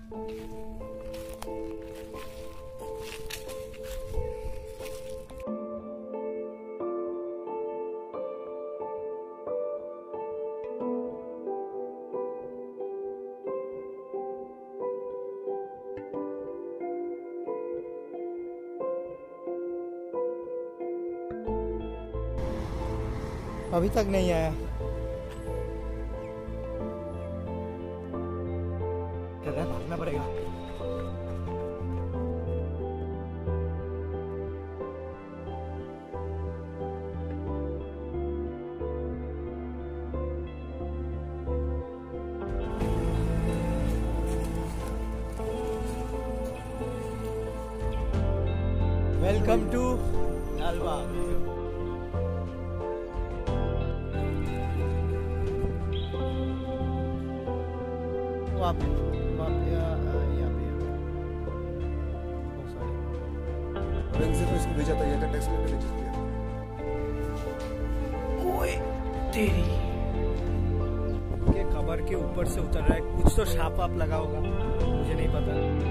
अभी तक नहीं आया। भागना पड़ेगा। Welcome to Lalbagh. इसको भेजा था, ये टैक्स लेकर भेज दिया। ओए तेरी के खबर के ऊपर से उतर रहा है, कुछ तो छाप आप लगा होगा, मुझे नहीं पता।